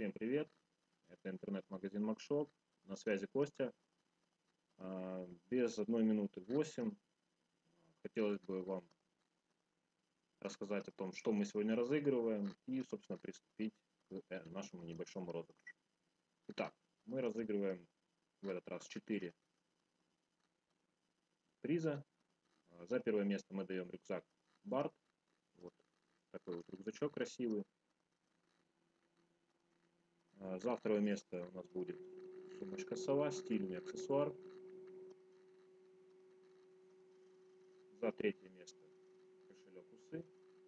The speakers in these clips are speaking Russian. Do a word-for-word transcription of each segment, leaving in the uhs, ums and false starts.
Всем привет! Это интернет-магазин Макшоп. На связи Костя. Без одной минуты восемь хотелось бы вам рассказать о том, что мы сегодня разыгрываем, и, собственно, приступить к нашему небольшому розыгрышу. Итак, мы разыгрываем в этот раз четыре приза. За первое место мы даем рюкзак Барт. Вот такой вот рюкзачок красивый. За второе место у нас будет сумочка Сова, стильный аксессуар. За третье место кошелек Усы.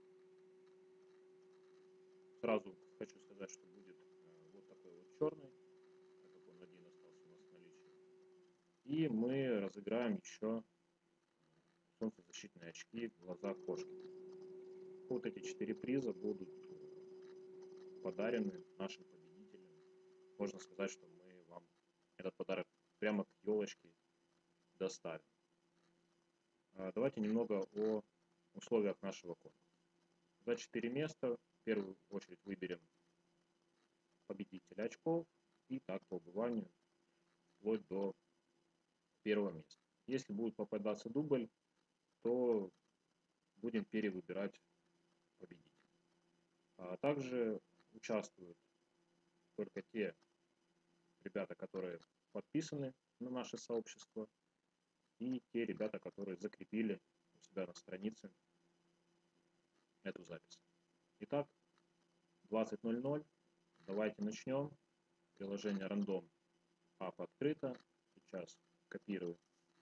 Сразу хочу сказать, что будет вот такой вот черный, так как он один остался у нас в наличии. И мы разыграем еще солнцезащитные очки глаза кошки. Вот эти четыре приза будут подарены нашим победителям. Можно сказать, что мы вам этот подарок прямо к елочке доставим. Давайте немного о условиях нашего конкурса. За четыре места в первую очередь выберем победителя очков и так по убыванию вплоть до первого места. Если будет попадаться дубль, то будем перевыбирать победителя. А также участвуют только те ребята, которые подписаны на наше сообщество, и те ребята, которые закрепили у себя на странице эту запись. Итак, двадцать ноль ноль. Давайте начнем. Приложение Random App открыто. Сейчас копирую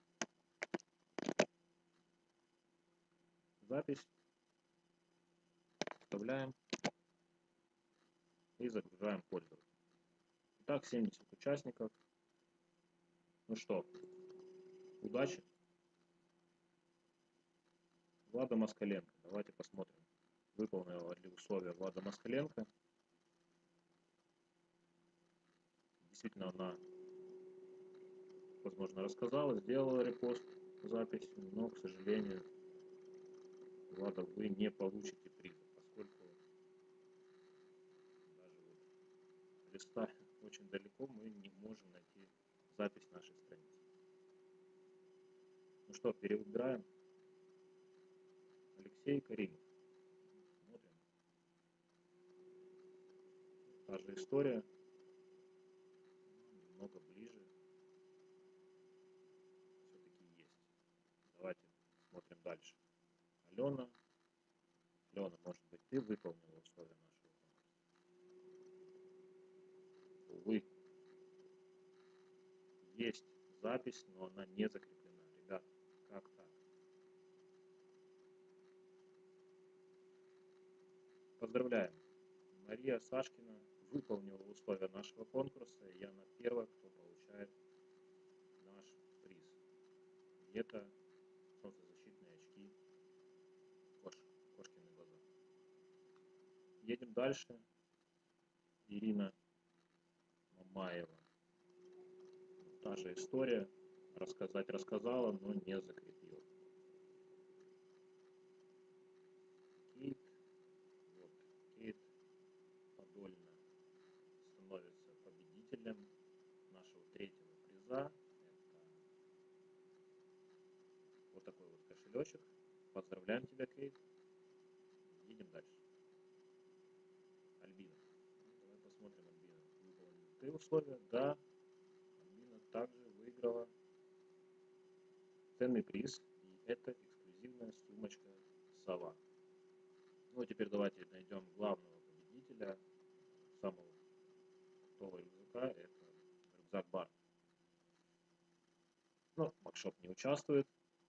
запись, вставляем и загружаем пользователя. Итак, семьдесят участников. Ну что, удачи. Влада Москаленко. Давайте посмотрим, выполнила ли условия Влада Москаленко. Действительно, она, возможно, рассказала, сделала репост записи, но, к сожалению, Влада, вы не получите приз, поскольку даже вот листа очень далеко, мы не можем найти запись нашей страницы. Ну что, перевыбираем. Алексей Каримов. Смотрим. Та же история. Немного ближе. Все-таки есть. Давайте смотрим дальше. Алена. Алена, может быть, ты выполнила условия нашего конкурса? Увы. Есть запись, но она не закреплена. Ребят, как так? Поздравляем! Мария Сашкина выполнила условия нашего конкурса, и она первая, кто получает наш приз. И это солнцезащитные очки кош, кошкины глаза. Едем дальше. Ирина Мамаева. Та же история. Рассказать рассказала, но не закрепила. Кейт. Вот, Кейт Подольна становится победителем нашего третьего приза. Это вот такой вот кошелечек. Поздравляем тебя, Кейт. Едем дальше. Альбина. Давай посмотрим, Альбина. Выполнила ты условия? Да. Альбина также выиграла ценный приз. И это эксклюзивная сумочка Сова. Ну а теперь давайте найдем главного победителя самого крутого рюкзака. Это рюкзак Барт. Но Макшоп не участвует.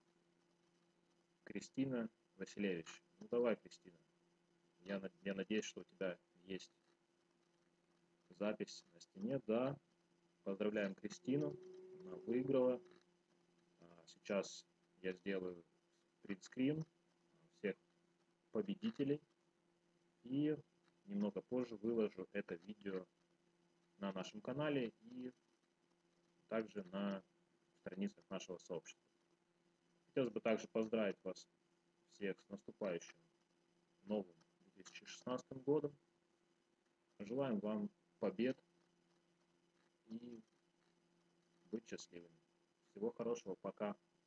Кристина Василевич. Ну давай, Кристина. Я, я надеюсь, что у тебя есть запись на стене. Да. Поздравляем Кристину. Она выиграла. Сейчас я сделаю принтскрин всех победителей. И немного позже выложу это видео на нашем канале и также на страницах нашего сообщества. Хотелось бы также поздравить вас всех с наступающим новым две тысячи шестнадцатым годом. Желаем вам побед и быть счастливыми. Всего хорошего, пока.